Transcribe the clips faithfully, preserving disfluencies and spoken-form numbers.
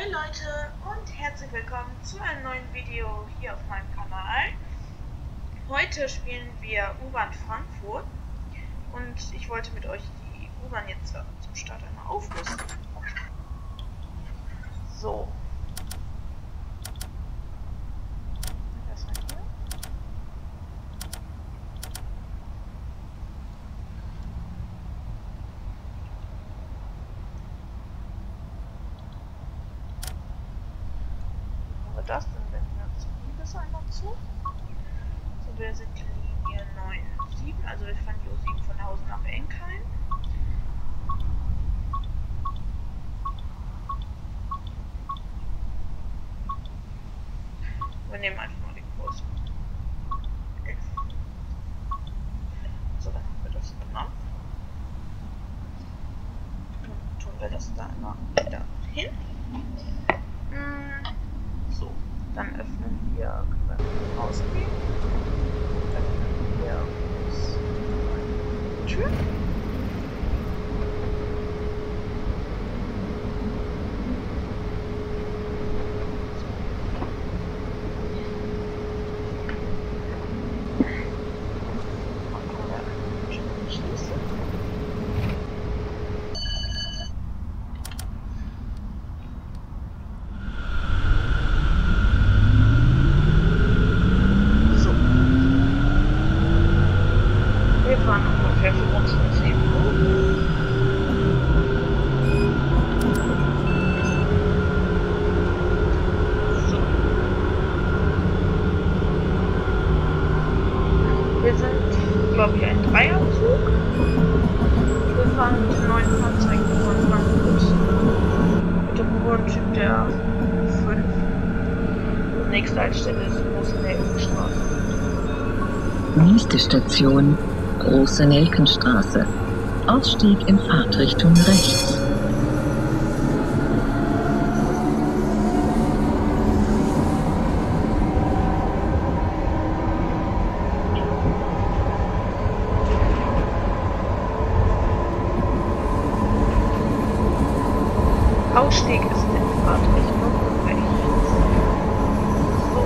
Hi Leute und herzlich willkommen zu einem neuen Video hier auf meinem Kanal. Heute spielen wir U-Bahn Frankfurt und ich wollte mit euch die U-Bahn jetzt zum Start einmal aufrüsten. So. Erstmal hier. Das, dann wenden wir uns die das einmal zu. So, wir sind die Linie neun sieben, also wir fahren die U sieben von Hausen nach Enkheim. Wir nehmen einfach mal den Kurs elf. So, dann haben wir das genommen. Dann tun wir das da einmal wieder hin. So, dann öffnen wir, können wir rausgehen. Öffnen wir uns die Tür. Wir sind, glaube ich, ein Dreierzug. Wir fahren mit den neuen Fahrzeugen von Frankfurt mit dem Prototyp der fünf. Die nächste Haltestelle ist Große Nelkenstraße. Nächste Station, Große Nelkenstraße. Ausstieg in Fahrtrichtung rechts. Ausstieg ist in Fahrtrichtung rechts. So.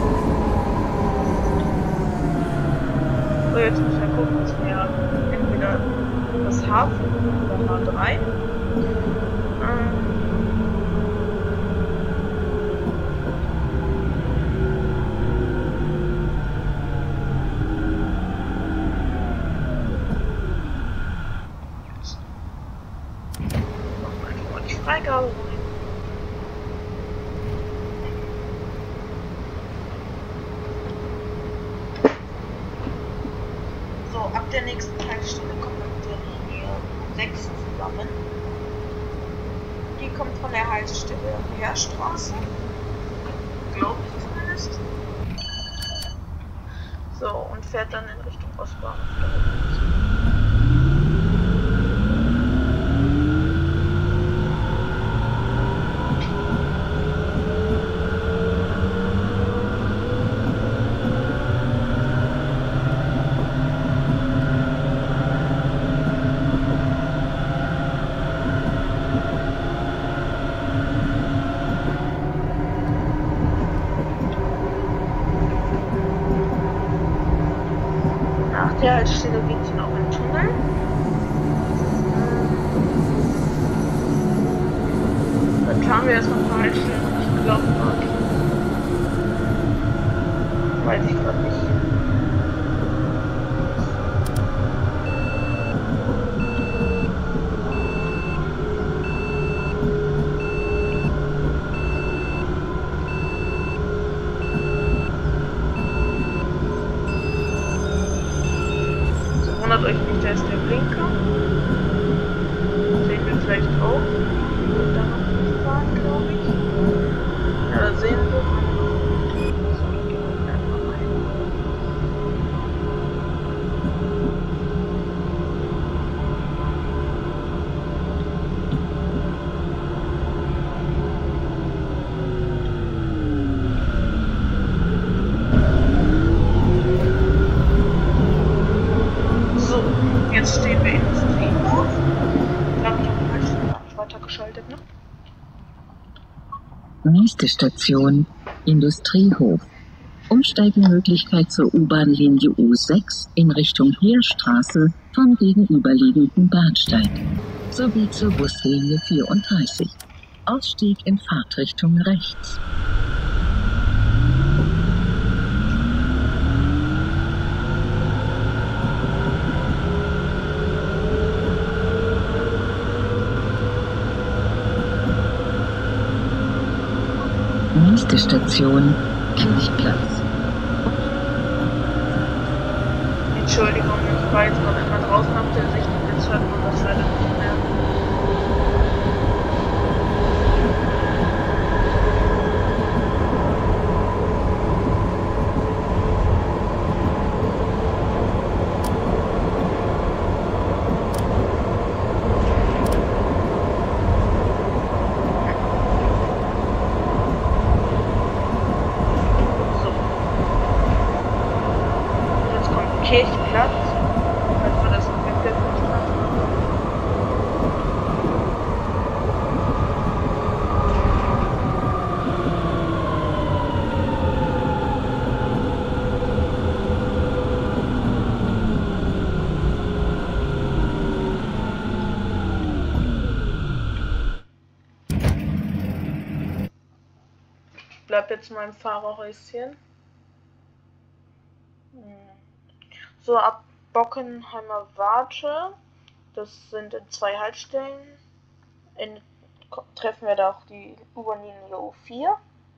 So, jetzt müssen wir gucken, dass wir entweder das Hafen oder H drei. Ähm. Freigabe rein. So, ab der nächsten Haltestelle kommen wir mit der Linie sechs zusammen. Die kommt von der Haltestelle Heerstraße. Glaube ich zumindest. So, und fährt dann in Richtung Ostbahnhof. Nach der Haltestelle geht es noch in den Tunnel. Dann fahren wir erstmal ein paar Haltestellen. Ich glaube, weiß ich gerade nicht. Wundert euch nicht, da ist der Blinker. Sehen wir vielleicht auch. Und dann noch nicht fahren, glaube ich. Ja, da sehen wir. So, da gehen wir einfach rein. Nächste Station, Industriehof. Umsteigemöglichkeit zur U-Bahn-Linie U sechs in Richtung Heerstraße vom gegenüberliegenden Bahnsteig sowie zur Buslinie vierunddreißig. Ausstieg in Fahrtrichtung rechts. Nächste Station, Kirchplatz. Entschuldigung, ich war jetzt noch einmal draußen auf der Sicht und jetzt hört man das leider nicht mehr. Kirchplatz, falls wir das noch weggefischt haben. Ich bleib jetzt mal im Fahrerhäuschen. So, ab Bockenheimer Warte, das sind in zwei Haltestellen, in, treffen wir da auch die U-Bahn-Linie U vier.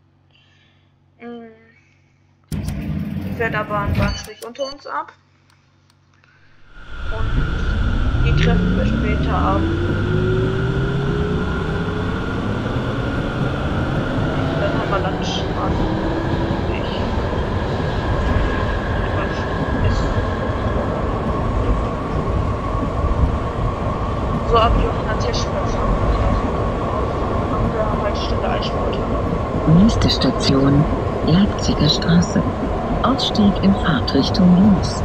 Die fährt aber am Bahnsteig unter uns ab. Und die treffen wir später ab. Dann haben wir Landstraße. So ab Johanna Tischplatz an der Haltestelle Altsport. Nächste Station, Leipziger Straße. Ausstieg in Fahrtrichtung links.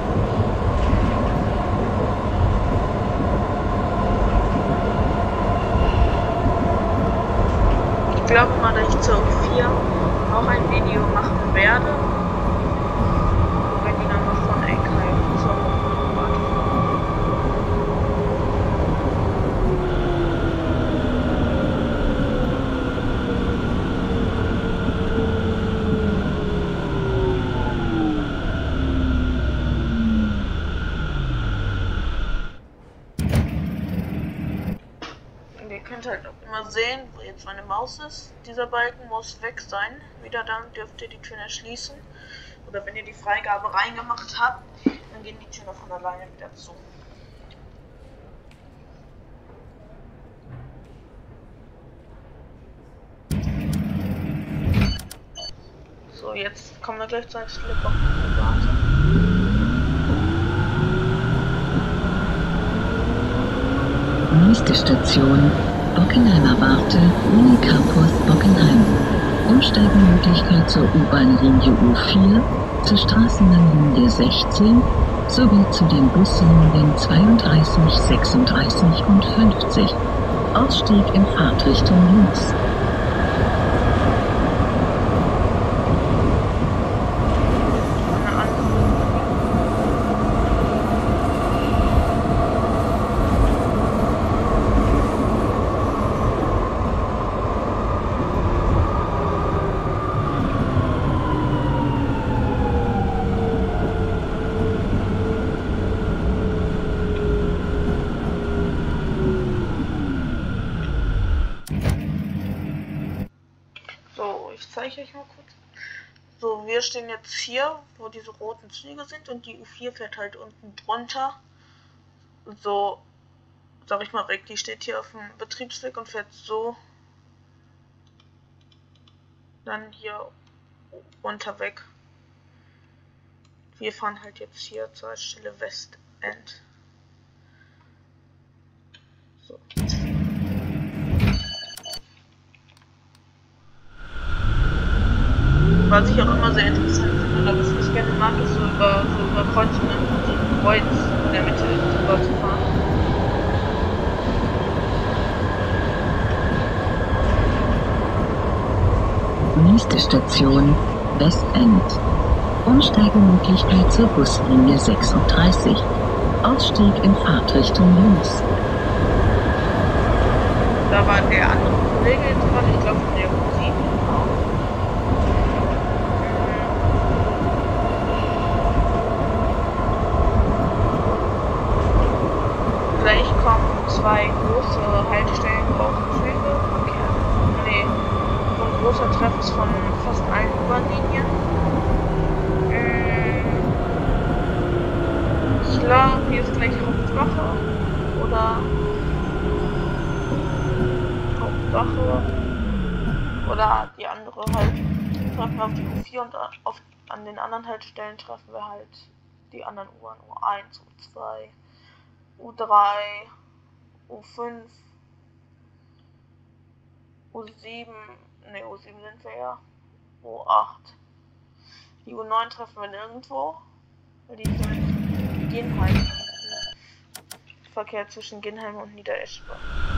Ich glaube mal, dass ich zur U vier auch ein Video machen werde. Wenn die dann noch von Eckheim zur Warte fahren. Ihr könnt halt auch immer sehen, wo jetzt meine Maus ist. Dieser Balken muss weg sein. Wieder dann dürft ihr die Tür nicht schließen. Oder wenn ihr die Freigabe reingemacht habt, dann gehen die Türen von alleine wieder zu. So, jetzt kommen wir gleich zur Stelle Bockenheimer Warte. Nächste Station, Bockenheimer Warte, Unicampus Bockenheim. Umsteigemöglichkeit zur U-Bahn-Linie U vier, zur Straßenbahnlinie sechzehn sowie zu den Buslinien zweiunddreißig, sechsunddreißig und fünfzig. Ausstieg in Fahrtrichtung links. Ich zeige euch mal kurz. So, wir stehen jetzt hier, wo diese roten Züge sind und die U vier fährt halt unten drunter. So, sag ich mal weg, die steht hier auf dem Betriebsweg und fährt so dann hier runter weg. Wir fahren halt jetzt hier zur Stelle Westend. So. Was ich auch immer sehr interessant finde, oder was ich gerne mag, ist so über, so über Kreuzungen, so ein Kreuz in der Mitte drüber zu fahren. Nächste Station Westend. Umsteigemöglichkeit zur Buslinie sechsunddreißig. Ausstieg in Fahrtrichtung links. Da war der andere Kollege jetzt gerade, ich glaube von der U sieben auch. Gleich kommen zwei große Haltestellen, wo auch Züge verkehren. Nee, so ein großer Treff ist von fast allen U-Bahn-Linien. Ich glaube, hier ist gleich Hauptwache oder Hauptwache oder die andere halt. Treffen wir auf die U vier und auf, an den anderen Haltestellen treffen wir halt die anderen U-Bahn, U eins, U zwei, U drei, U fünf, U sieben, ne U sieben sind wir ja, U acht. Die U neun treffen wir nirgendwo, weil die sind in Ginheim. Verkehr zwischen Ginheim und Niedereschbach.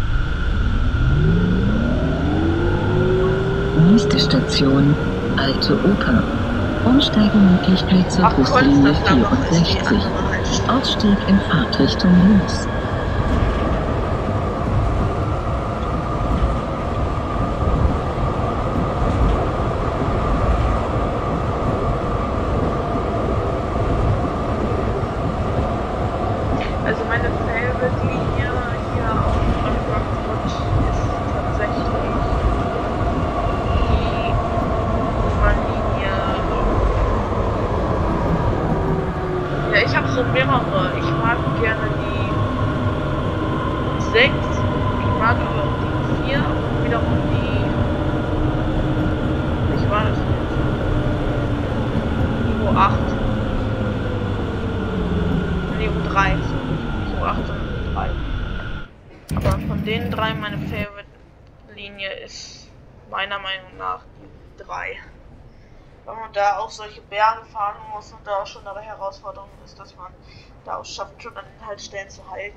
Nächste Station Alte Oper. Umsteigemöglichkeit zur Ach, Buslinie Konstanzlacher ist die vierundsechzig. andere Haltestelle. Ausstieg in Fahrtrichtung links. Also meine Favorite-Linie hier auf Frankfurt ist tatsächlich die U-Bahn-Linie. Ja, ich habe so mehrere. Ich mag gerne die sechs, ich mag aber auch die vier und wiederum die. Ich war das jetzt. Die U acht. Die U drei. Nicht U acht, sondern U drei. Aber von den drei meine Favorite-Linie ist meiner Meinung nach die drei. Weil man da auch solche Berge fahren muss und da auch schon eine Herausforderung ist, dass man da auch schafft, schon an den Haltestellen zu halten.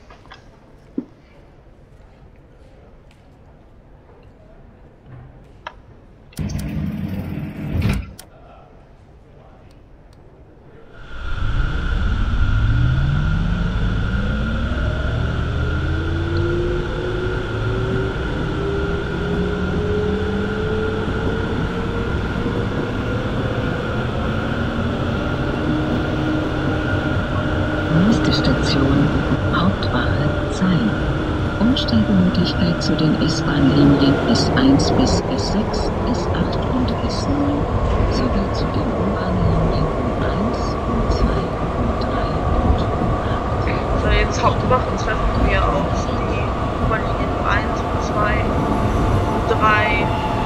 Nächste Station Hauptwache Zeil. Umsteigemöglichkeit zu den S-Bahn-Linien S eins bis S sechs, S acht und S neun sowie zu den U-Bahn-Linien U eins, U zwei, U drei und U acht. So, jetzt Hauptwache treffen wir auf die U-Bahn-Linien U eins, U zwei, U drei,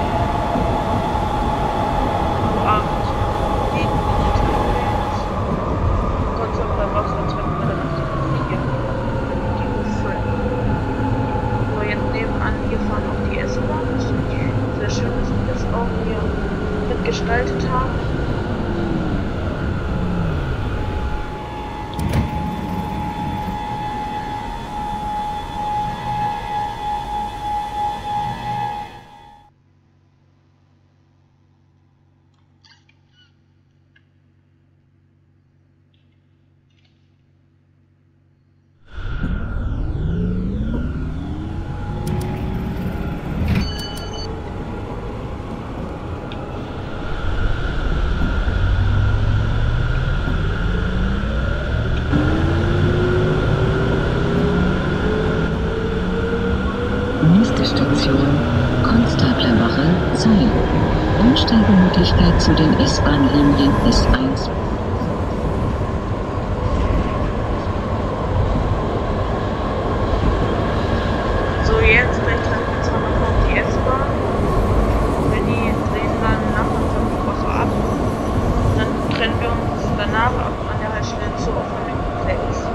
U acht, die Potsdamer Wache treffen wir dann auf die U vier, die U fünf. So, jetzt nebenan, hier fahren auch die S-Bahn. Sehr schön, dass wir das auch hier mitgestaltet haben. Nächste Station Konstablerwache Zeil. Umsteigemöglichkeit zu den S-Bahn-Linien S eins. So, jetzt gleich treffen wir zwar noch auf die S-Bahn. Wenn die drehen dann nach unserer Woche ab. Und dann trennen wir uns danach ab an der Haltestelle zu offenen sechs.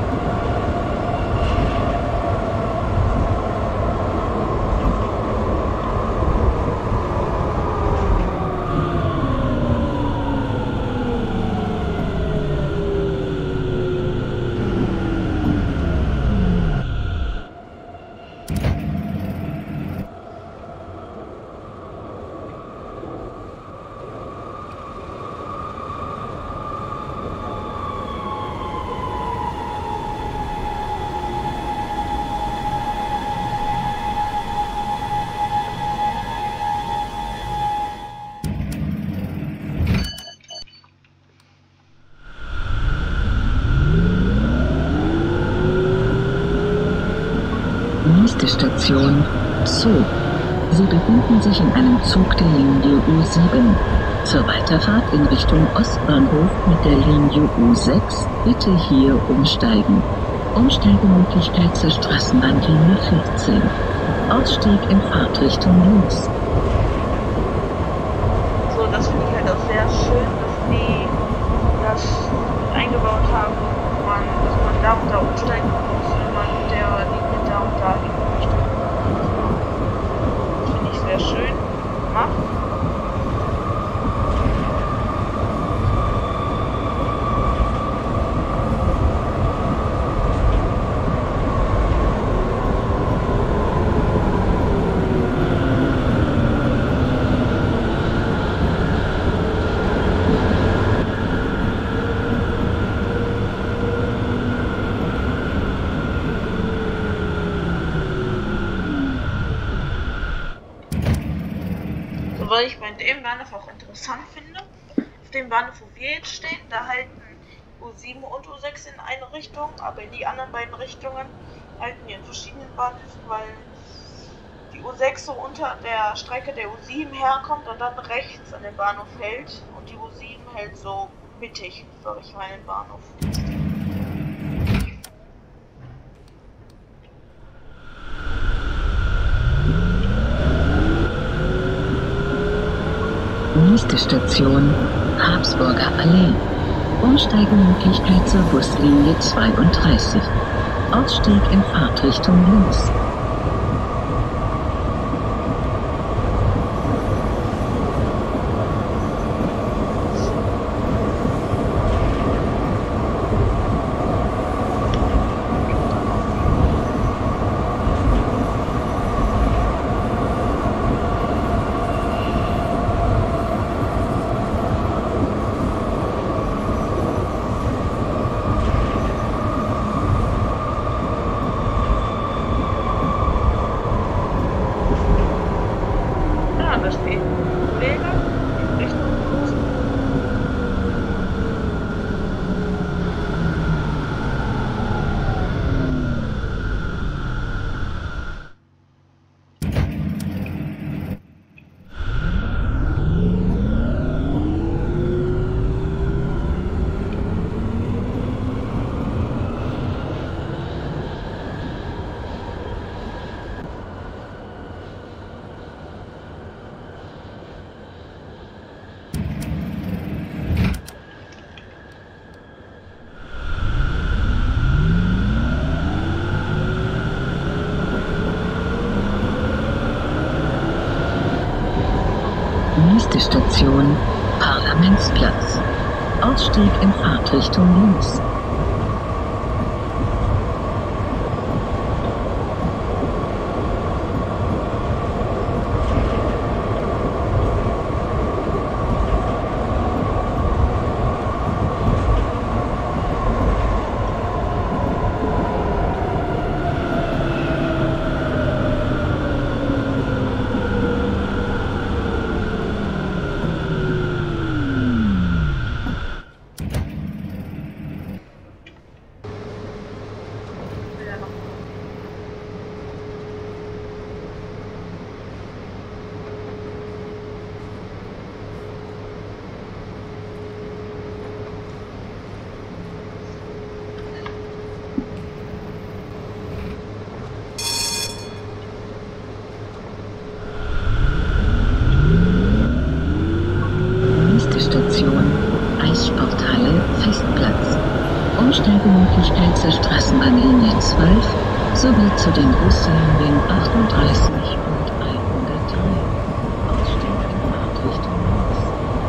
Nächste Station, Zoo. Sie befinden sich in einem Zug der Linie U sieben. Zur Weiterfahrt in Richtung Ostbahnhof mit der Linie U sechs bitte hier umsteigen. Umsteigemöglichkeit zur Straßenbahnlinie vierzehn. Ausstieg in Fahrtrichtung links. So, das finde ich halt auch sehr schön, dass die das eingebaut haben, wo man, dass man da und da umsteigen muss, wenn man mit der Linie da und da hin möchte. Das finde ich sehr schön gemacht. Was ich bei dem Bahnhof auch interessant finde, auf dem Bahnhof, wo wir jetzt stehen, da halten U sieben und U sechs in eine Richtung, aber in die anderen beiden Richtungen halten wir in verschiedenen Bahnhöfen, weil die U sechs so unter der Strecke der U sieben herkommt und dann rechts an den Bahnhof hält und die U sieben hält so mittig durch meinen Bahnhof. Nächste Station, Habsburger Allee. Umsteigemöglichkeit zur Buslinie zweiunddreißig. Ausstieg in Fahrtrichtung links. Nächste Station, Parlamentsplatz. Ausstieg in Fahrtrichtung links. Station Eissporthalle Festplatz. Umsteigemöglichkeit zur Straßenbahnlinie zwölf sowie zu den Buslinien achtunddreißig und hundertdrei. Ausstieg in Fahrtrichtung links.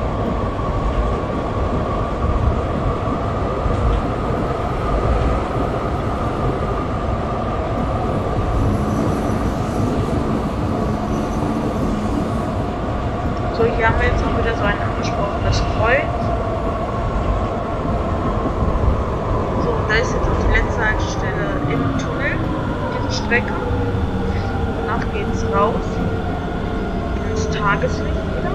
So, hier haben wir jetzt auch wieder so ein angesprochenes Kreuz. So, und da ist jetzt auch die letzte Haltestelle im Tunnel, diese Strecke. Danach geht es raus ins Tageslicht wieder.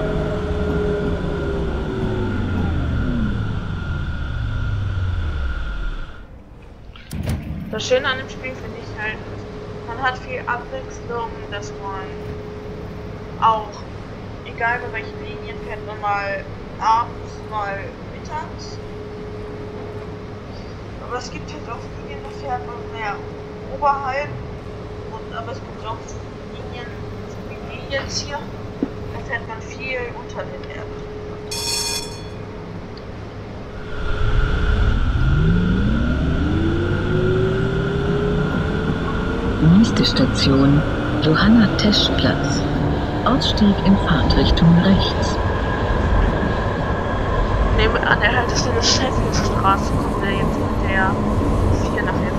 Das Schöne an dem Spiel finde ich halt, Man hat viel Abwechslung, dass man auch, egal bei welchen Linien, fährt man mal abends, mal mittags. Aber es gibt halt auch Linien, da fährt man mehr oberhalb. Und, aber es gibt auch Linien, wie die jetzt hier, da fährt man viel unter den Erde. Nächste Station, Johanna-Tesch-Platz. Ausstieg in Fahrtrichtung rechts. Neben an der Haltestelle Schäfflerstraße kommt er jetzt mit der vier nach jetzt.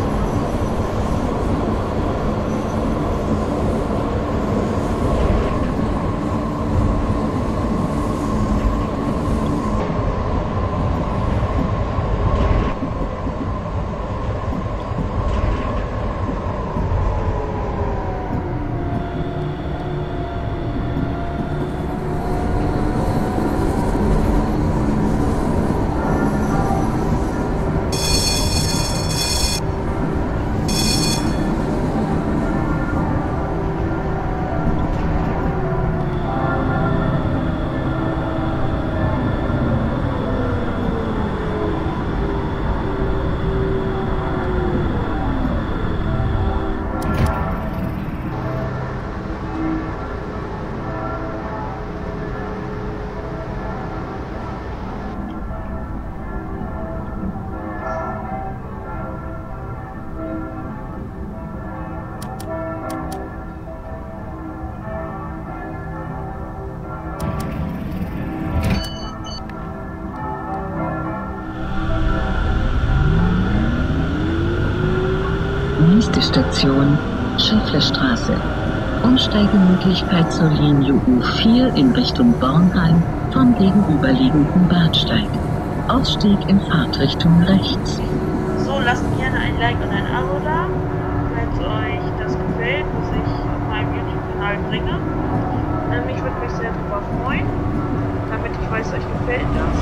Nächste Station, Schäfflerstraße. Umsteigemöglichkeit zur Linie U vier in Richtung Bornheim vom gegenüberliegenden Bahnsteig. Ausstieg in Fahrtrichtung rechts. So, lasst gerne ein Like und ein Abo da, wenn euch das gefällt, was ich auf meinem YouTube-Kanal bringe. Ähm, ich würde mich sehr darüber freuen, damit ich weiß, euch gefällt das.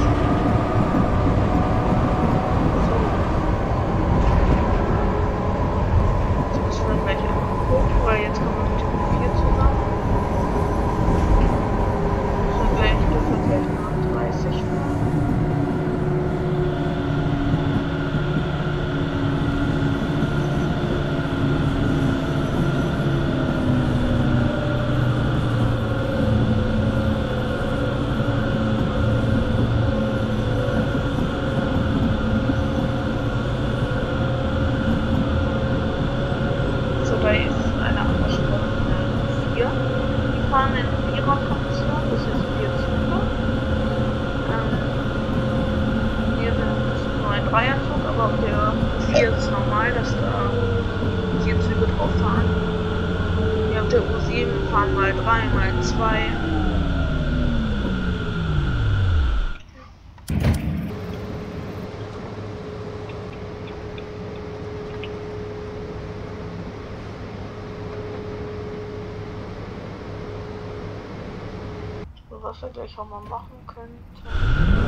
Weil jetzt kommen wir mit dem vier zusammen. So, gleich dürfen wir gleich nach dreißig fahren. So, da ist eine andere Strecke vier. Die fahren in Vierer-Fraktion, das ist vier Züge. Ähm, hier ist nur ein Dreierzug, aber auf der vier ist normal, dass da vier Züge drauf fahren. Hier auf der U sieben fahren mal drei, mal zwei. Was wir gleich auch mal machen könnten.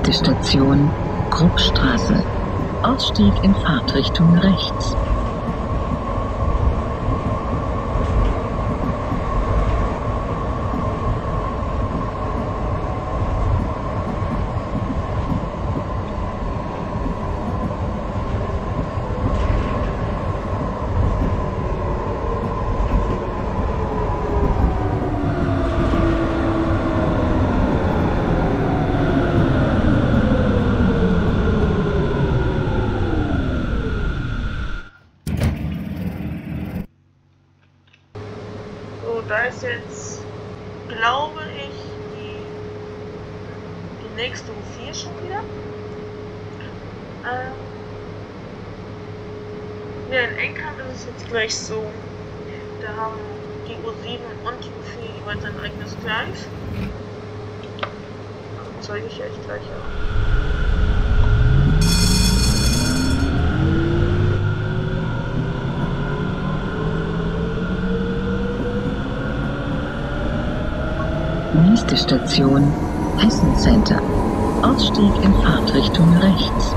Nächste Station, Kruppstraße. Ausstieg in Fahrtrichtung rechts. Da ist jetzt, glaube ich, die, die nächste U vier schon wieder. Ähm, ja, in Enkheim ist es jetzt gleich so, da haben die U sieben und die U vier jeweils ein eigenes Gleis. Das zeige ich euch gleich auch. Nächste Station, Hessen Center. Ausstieg in Fahrtrichtung rechts.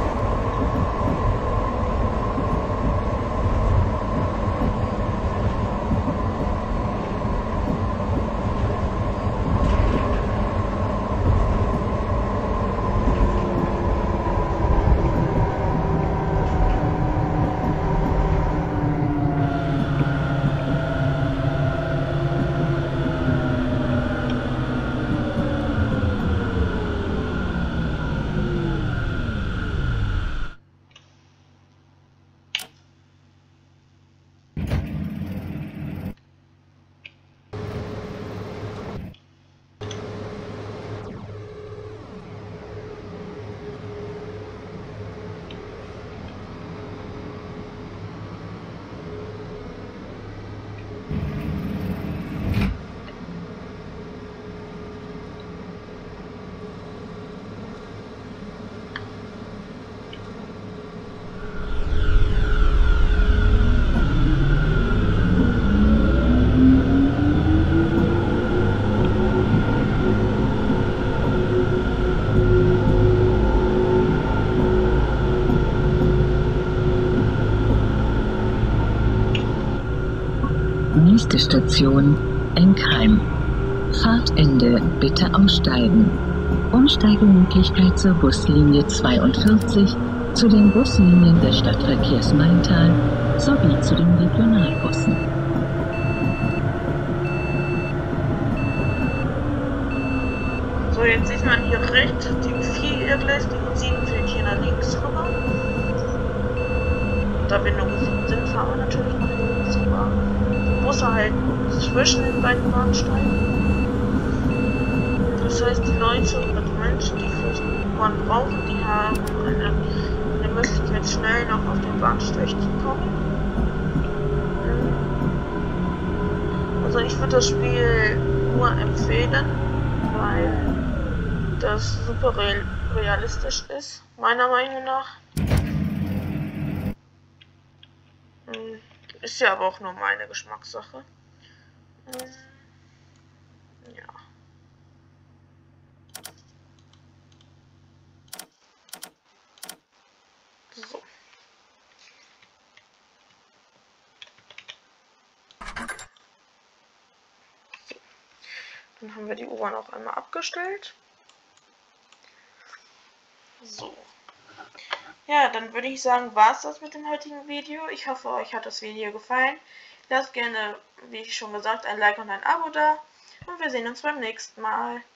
Nächste Station, Enkheim. Fahrtende, bitte aussteigen. Umsteigemöglichkeit zur Buslinie zweiundvierzig, zu den Buslinien des Stadtverkehrs Maintal sowie zu den Regionalbussen. So, jetzt sieht man hier rechts die U vier Irrgleis, die U sieben fällt hier nach links rüber. Da wir nur U sieben sind, fahren wir natürlich nach links rüber. Busse halt zwischen den beiden Bahnsteigen. Das heißt, die Leute oder die Menschen, die vielleicht U-Bahn brauchen, die haben eine, eine Möglichkeit, schnell noch auf den Bahnsteig zu kommen. Also ich würde das Spiel nur empfehlen, weil das super realistisch ist, meiner Meinung nach. Ist ja aber auch nur meine Geschmackssache. Ja. So. So. Dann haben wir die U-Bahn auch einmal abgestellt. So. Ja, dann würde ich sagen, war es das mit dem heutigen Video. Ich hoffe, euch hat das Video gefallen. Lasst gerne, wie ich schon gesagt, ein Like und ein Abo da. Und wir sehen uns beim nächsten Mal.